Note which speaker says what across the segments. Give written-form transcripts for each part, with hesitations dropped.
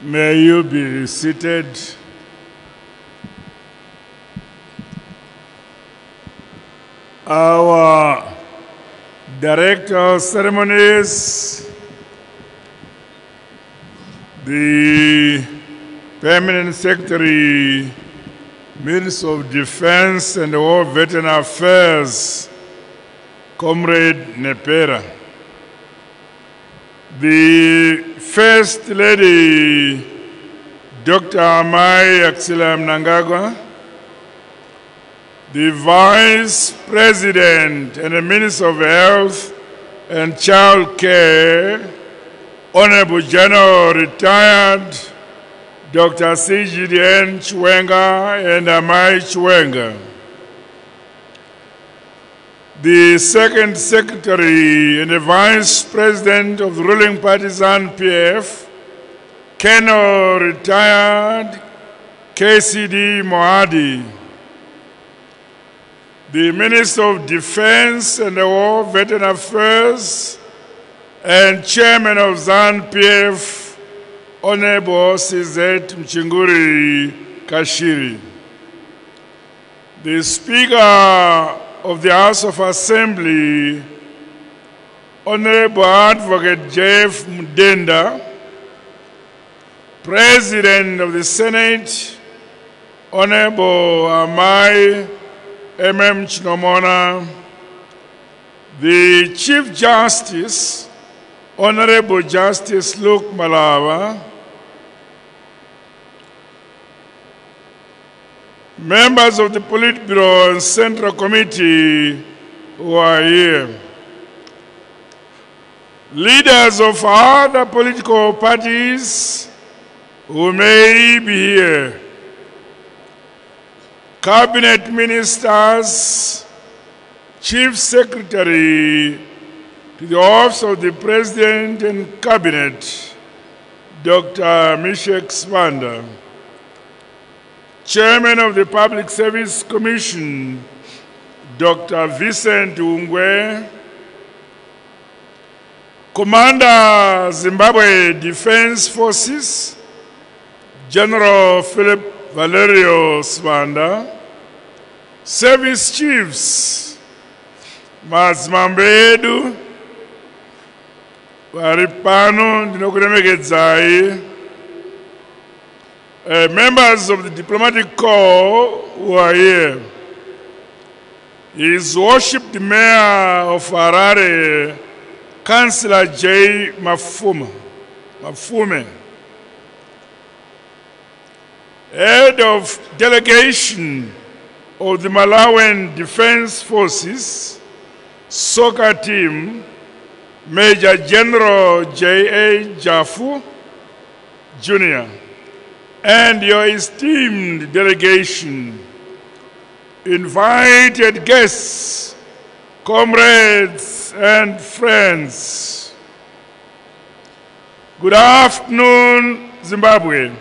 Speaker 1: May you be seated. Our Director of Ceremonies, the Permanent Secretary, Minister of Defense and War Veteran Affairs, Comrade Nepera, the First Lady, Dr. Amai Axila Mnangagwa, the Vice President and the Minister of Health and Child Care, Honorable General Retired Dr. CGDN Chwenga and Amai Chwenga, the Second Secretary and the Vice President of the ruling party ZANU-PF, Colonel Retired KCD Mohadi, the Minister of Defense and the War Veteran Affairs and Chairman of ZANU-PF, Honorable CZ Mchinguri Kashiri, the Speaker of the House of Assembly, Honorable Advocate Jeff Mudenda, President of the Senate, Honorable Amai MM Chinomona, the Chief Justice, Honorable Justice Luke Malava, members of the Politburo and Central Committee who are here, leaders of other political parties who may be here, Cabinet Ministers, Chief Secretary to the Office of the President and Cabinet, Dr. Mishek Spanda, Chairman of the Public Service Commission, Dr. Vincent Ungwe, Commander Zimbabwe Defense Forces, General Philip Valerio Spanda, Service Chiefs, Mazmambedu, Waripano, Ndinokuremekedzai, members of the diplomatic corps who are here, His Worship the Mayor of Harare, Councillor J. Mafume, Head of Delegation of the Malawian Defense Forces, Soccer Team, Major General J.A. Jafu, Jr., and your esteemed delegation, invited guests, comrades, and friends. Good afternoon, Zimbabwe.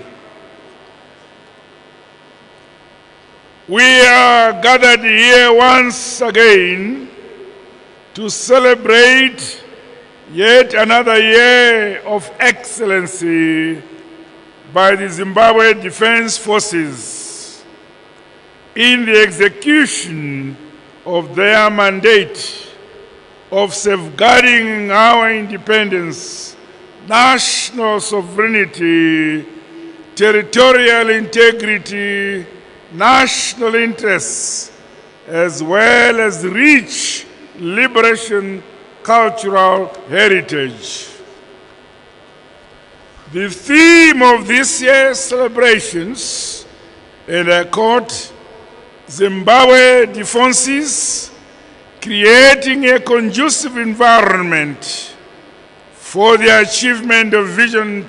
Speaker 1: We are gathered here once again to celebrate yet another year of excellency by the Zimbabwe Defense Forces in the execution of their mandate of safeguarding our independence, national sovereignty, territorial integrity, national interests, as well as rich liberation cultural heritage. The theme of this year's celebrations, and I quote, Zimbabwe Defenses, creating a conducive environment for the achievement of Vision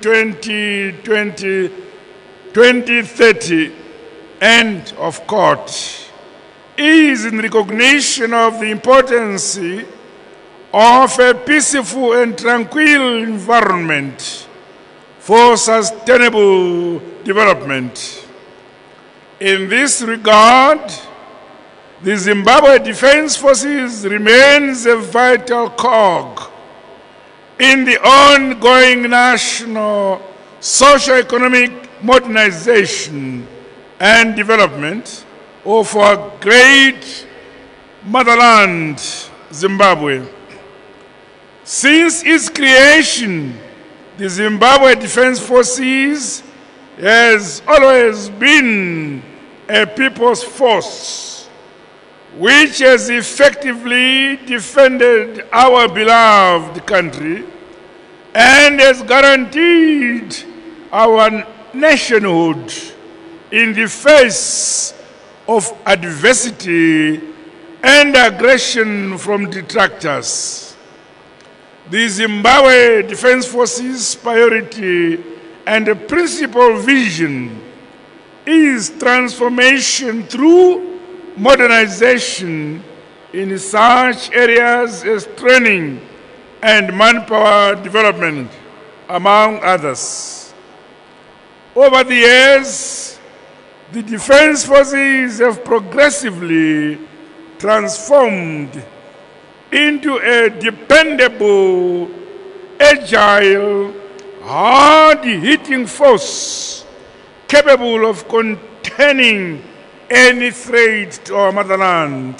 Speaker 1: 2030, end of quote, is in recognition of the importance of a peaceful and tranquil environment for sustainable development. In this regard, the Zimbabwe Defense Forces remains a vital cog in the ongoing national socio-economic modernization and development of our great motherland, Zimbabwe. Since its creation, the Zimbabwe Defense Forces has always been a people's force, which has effectively defended our beloved country and has guaranteed our nationhood in the face of adversity and aggression from detractors. The Zimbabwe Defense Forces' priority and principal vision is transformation through modernization in such areas as training and manpower development, among others. Over the years, the Defense Forces have progressively transformed into a dependable, agile, hard-hitting force capable of containing any threat to our motherland.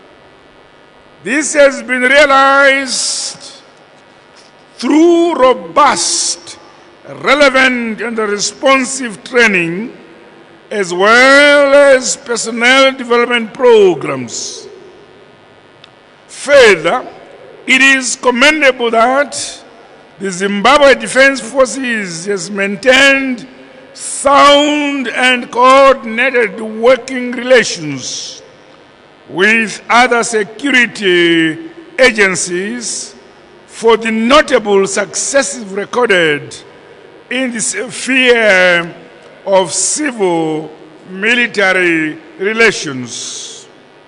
Speaker 1: This has been realized through robust, relevant, and responsive training, as well as personnel development programs. Further, it is commendable that the Zimbabwe Defense Forces has maintained sound and coordinated working relations with other security agencies for the notable successes recorded in the sphere of civil-military relations.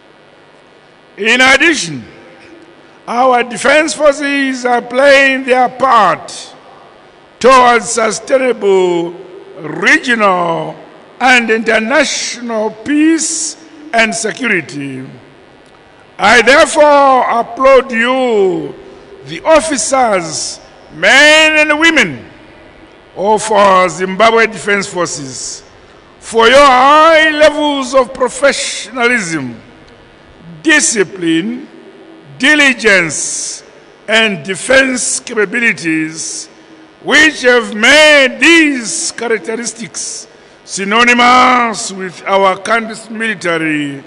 Speaker 1: In addition, our defense forces are playing their part towards sustainable regional and international peace and security. I therefore applaud you, the officers, men and women of our Zimbabwe Defense Forces, for your high levels of professionalism, discipline, diligence, and defense capabilities, which have made these characteristics synonymous with our country's military.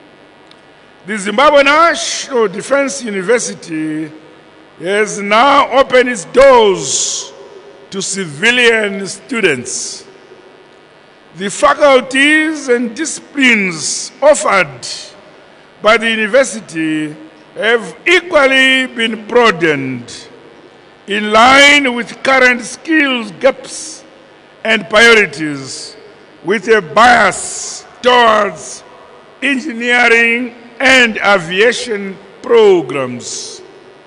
Speaker 1: The Zimbabwe National Defense University has now opened its doors to civilian students. The faculties and disciplines offered by the university have equally been broadened in line with current skills gaps and priorities, with a bias towards engineering and aviation programs.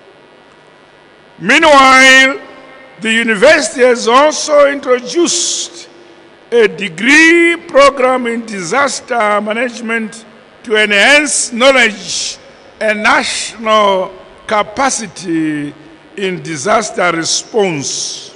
Speaker 1: Meanwhile, the university has also introduced a degree program in disaster management to enhance knowledge and national capacity in disaster response,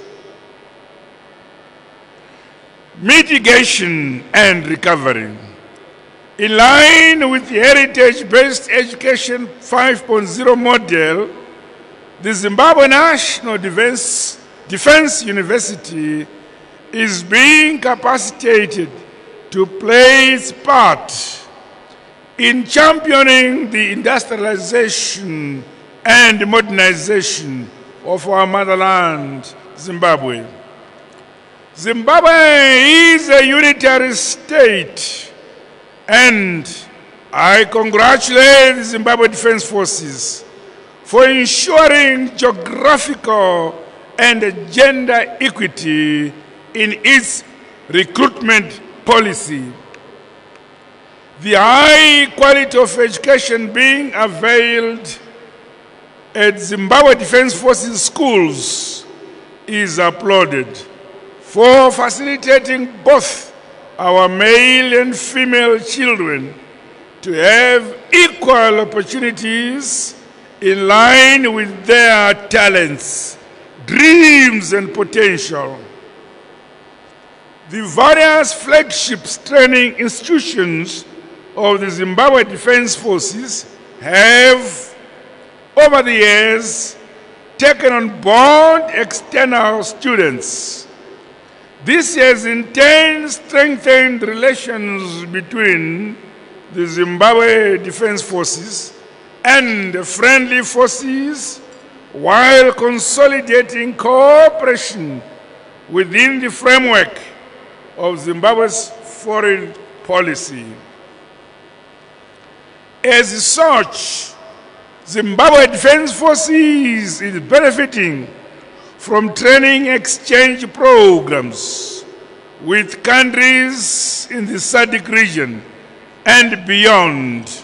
Speaker 1: mitigation, and recovery. In line with the Heritage-Based Education 5.0 model, the Zimbabwe National Defense University is being capacitated to play its part in championing the industrialization and modernization of our motherland, Zimbabwe. Zimbabwe is a unitary state, and I congratulate the Zimbabwe Defense Forces for ensuring geographical and gender equity in its recruitment policy. The high quality of education being availed at Zimbabwe Defense Forces schools is applauded for facilitating both our male and female children to have equal opportunities in line with their talents, dreams, and potential. The various flagships training institutions of the Zimbabwe Defense Forces have, over the years, taken on board external students. This has in turn strengthened relations between the Zimbabwe Defense Forces and the friendly forces, while consolidating cooperation within the framework of Zimbabwe's foreign policy. As such, Zimbabwe Defense Forces is benefiting from training exchange programs with countries in the SADC region and beyond.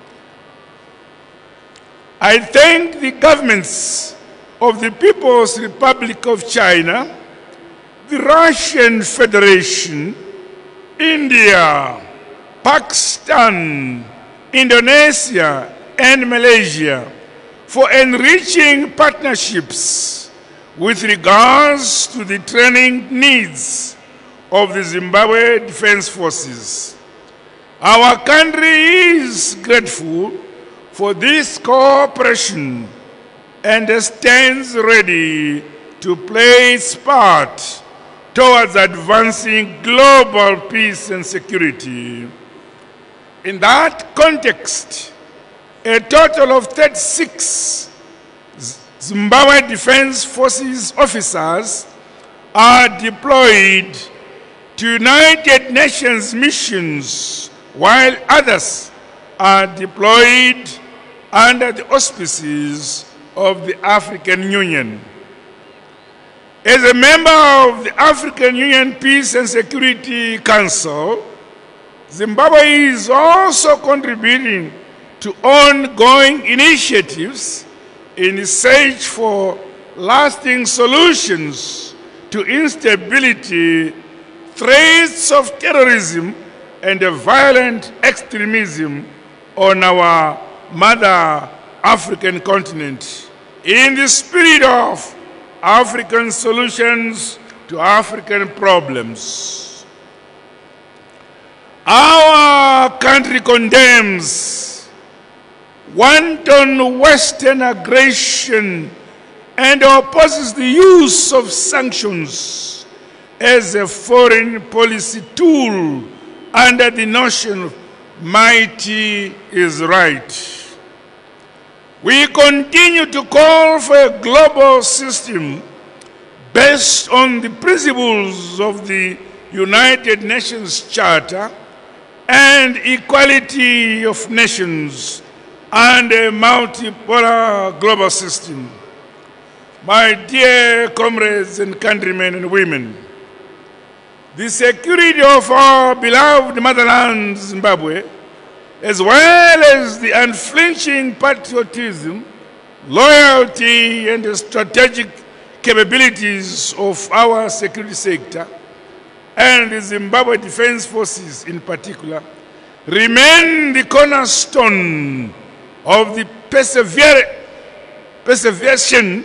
Speaker 1: I thank the governments of the People's Republic of China, the Russian Federation, India, Pakistan, Indonesia, and Malaysia for enriching partnerships with regards to the training needs of the Zimbabwe Defense Forces. Our country is grateful for this cooperation and stands ready to play its part towards advancing global peace and security. In that context, a total of 36 Zimbabwe Defense Forces officers are deployed to United Nations missions, while others are deployed under the auspices of the African Union. As a member of the African Union Peace and Security Council, Zimbabwe is also contributing to ongoing initiatives in the search for lasting solutions to instability, threats of terrorism, and violent extremism on our mother African continent, in the spirit of African solutions to African problems. Our country condemns wanton Western aggression and opposes the use of sanctions as a foreign policy tool under the notion mighty is right. We continue to call for a global system based on the principles of the United Nations Charter and equality of nations and a multipolar global system. My dear comrades and countrymen and women, the security of our beloved motherland, Zimbabwe, as well as the unflinching patriotism, loyalty, and the strategic capabilities of our security sector, and the Zimbabwe Defense Forces in particular, remain the cornerstone of the preservation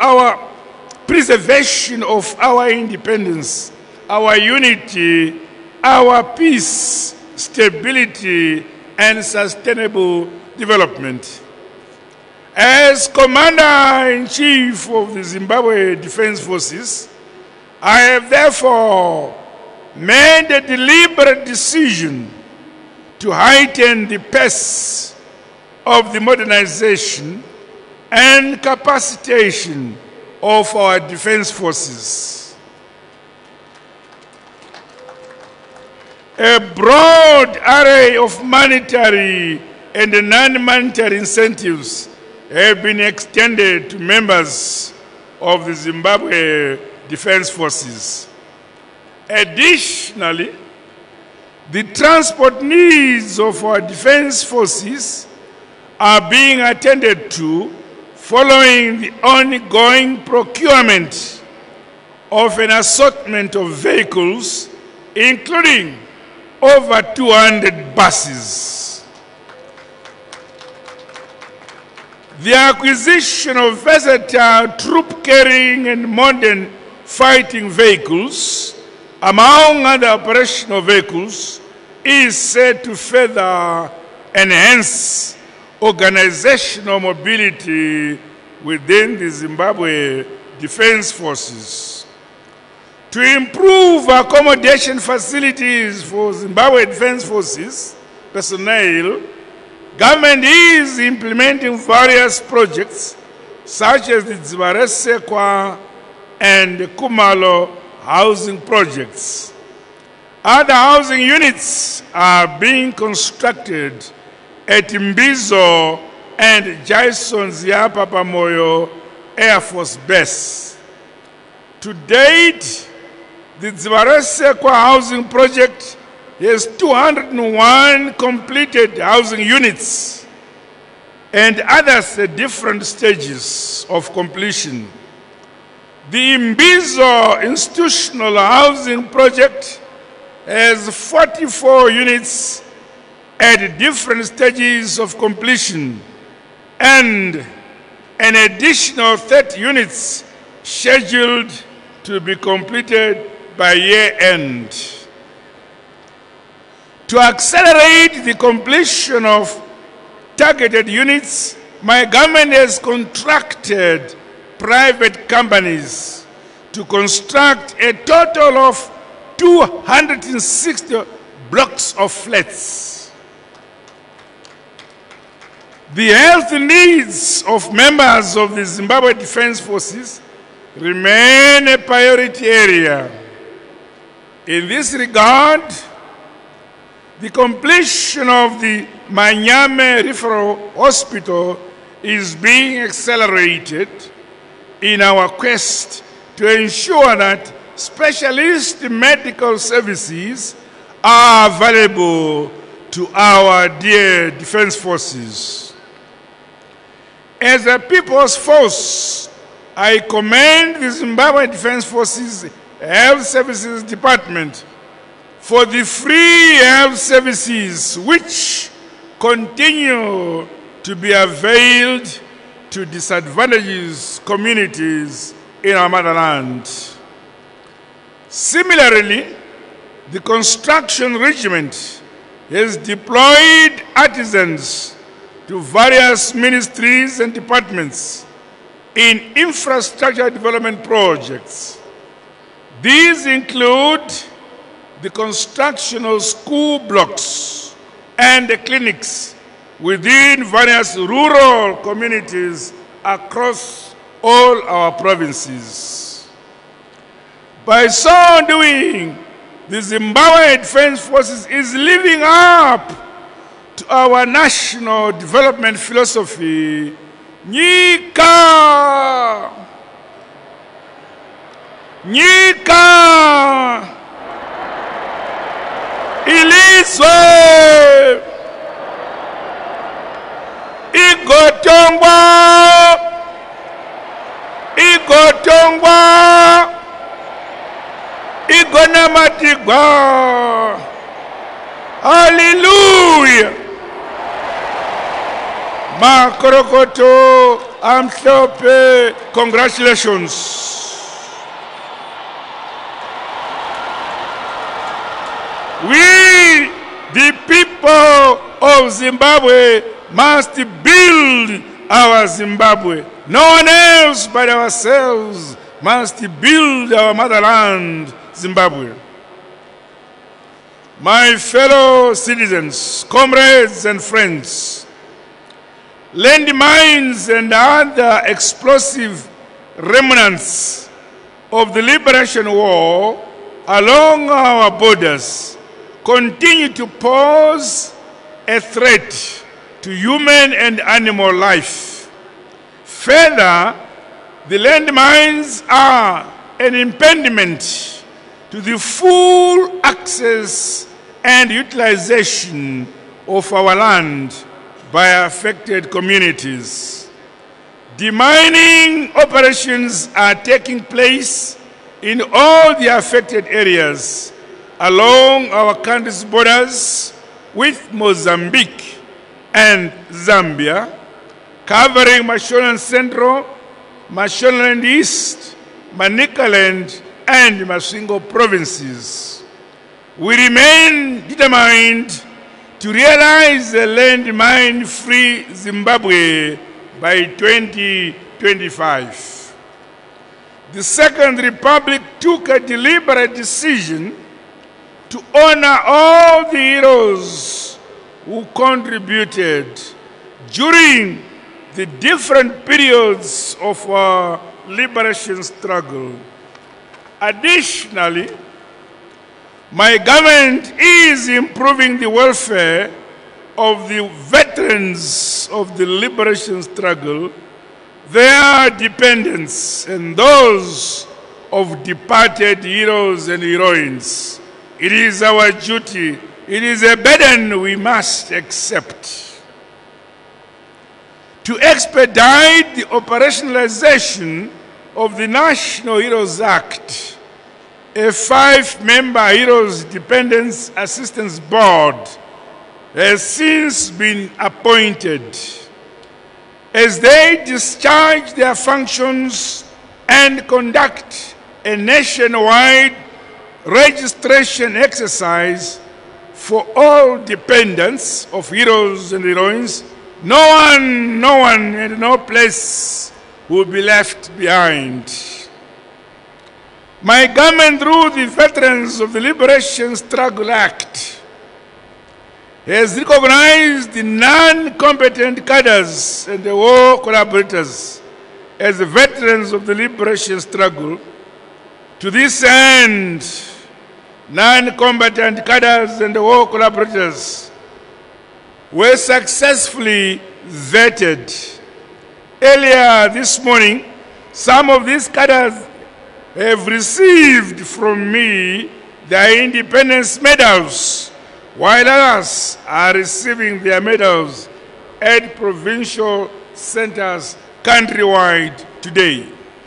Speaker 1: of our independence, our unity, our peace, stability, and sustainable development. As Commander-in-Chief of the Zimbabwe Defense Forces, I have therefore made a deliberate decision to heighten the pace of the modernization and capacitation of our defense forces. A broad array of monetary and non-monetary incentives have been extended to members of the Zimbabwe Defense Forces. Additionally, the transport needs of our defense forces are being attended to following the ongoing procurement of an assortment of vehicles, including over 200 buses. The acquisition of versatile troop-carrying and modern fighting vehicles among other operational vehicles, is said to further enhance organizational mobility within the Zimbabwe Defense Forces. To improve accommodation facilities for Zimbabwe Defense Forces personnel, government is implementing various projects such as the Dzivaresekwa and the Kumalo housing projects. Other housing units are being constructed at Mbizo and Jason Ziapapamoyo Air Force Base. To date, the Dzivaresekwa housing project has 201 completed housing units and others at different stages of completion. The Mbizo institutional housing project has 44 units at different stages of completion and an additional 30 units scheduled to be completed by year end. To accelerate the completion of targeted units, my government has contracted private companies to construct a total of 260 blocks of flats. The health needs of members of the Zimbabwe Defense Forces remain a priority area. In this regard, the completion of the Manyame Referral Hospital is being accelerated in our quest to ensure that specialist medical services are available to our dear defense forces. As a people's force, I commend the Zimbabwe Defense Forces Health Services Department for the free health services which continue to be availed to disadvantaged communities in our motherland. Similarly, the construction regiment has deployed artisans to various ministries and departments in infrastructure development projects. These include the construction of school blocks and the clinics within various rural communities across all our provinces. By so doing, the Zimbabwe Defense Forces is living up to our national development philosophy, Nyika, Nyika, Ilizwe, Igotongwa, Igotongwa, Igonamatigwa. Hallelujah. Makorokoto Amhlope, congratulations. We, the people of Zimbabwe, must build our Zimbabwe. No one else but ourselves must build our motherland, Zimbabwe. My fellow citizens, comrades and friends, landmines and other explosive remnants of the liberation war along our borders continue to pose a threat to human and animal life. Further, the landmines are an impediment to the full access and utilization of our land by affected communities. Demining operations are taking place in all the affected areas along our country's borders with Mozambique and Zambia, covering Mashonaland Central, Mashonaland East, Manicaland, and Masvingo provinces. We remain determined to realize a landmine-free Zimbabwe by 2025. The Second Republic took a deliberate decision to honor all the heroes who contributed during the different periods of our liberation struggle. Additionally, my government is improving the welfare of the veterans of the liberation struggle, their dependents, and those of departed heroes and heroines. It is our duty, it is a burden we must accept. To expedite the operationalization of the National Heroes Act, a 5-member Heroes Dependents Assistance Board has since been appointed. As they discharge their functions and conduct a nationwide registration exercise for all dependents of heroes and heroines, no one and no place will be left behind. My government, through the Veterans of the Liberation Struggle Act, has recognized the non-competent cadres and the war collaborators as the veterans of the liberation struggle. To this end, non-combatant cadres and the war collaborators were successfully vetted. Earlier this morning, some of these cadres have received from me their independence medals, while others are receiving their medals at provincial centers countrywide today.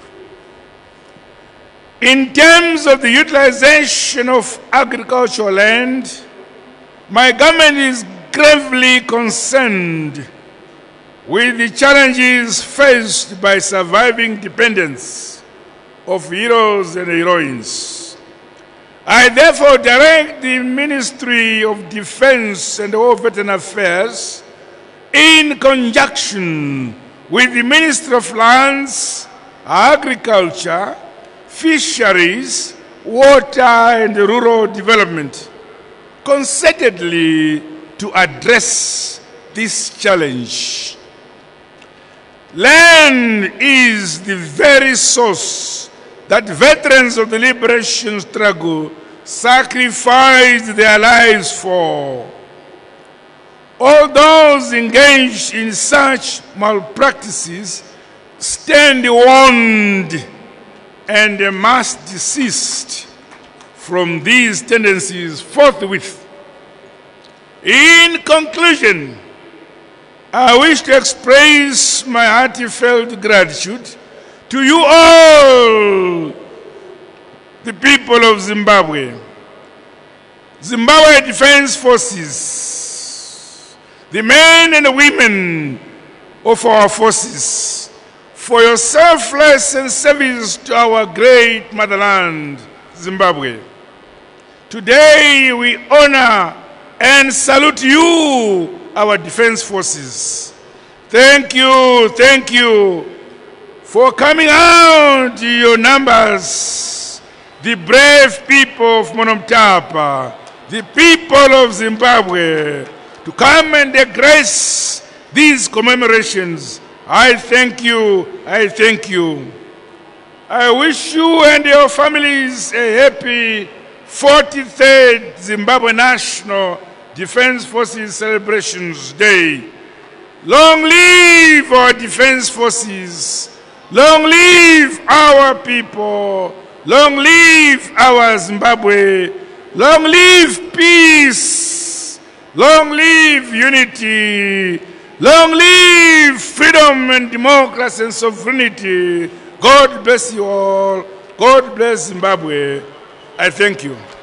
Speaker 1: In terms of the utilization of agricultural land, my government is gravely concerned with the challenges faced by surviving dependents of heroes and heroines. I therefore direct the Ministry of Defense and War Veteran Affairs, in conjunction with the Ministry of Lands, Agriculture, Fisheries, Water and Rural Development, concertedly to address this challenge. Land is the very source that veterans of the liberation struggle sacrificed their lives for. All those engaged in such malpractices stand warned and must desist from these tendencies forthwith. In conclusion, I wish to express my heartfelt gratitude to you all, the people of Zimbabwe, Zimbabwe Defense Forces, the men and the women of our forces, for your selfless and service to our great motherland, Zimbabwe. Today we honor and salute you, our defense forces. Thank you for coming out in your numbers, the brave people of Monomtapa, the people of Zimbabwe, to come and grace these commemorations. I thank you. I wish you and your families a happy 43rd Zimbabwe National Defense Forces Celebrations Day. Long live our defense forces. Long live our people. Long live our Zimbabwe. Long live peace. Long live unity. Long live freedom and democracy and sovereignty. God bless you all. God bless Zimbabwe. I thank you.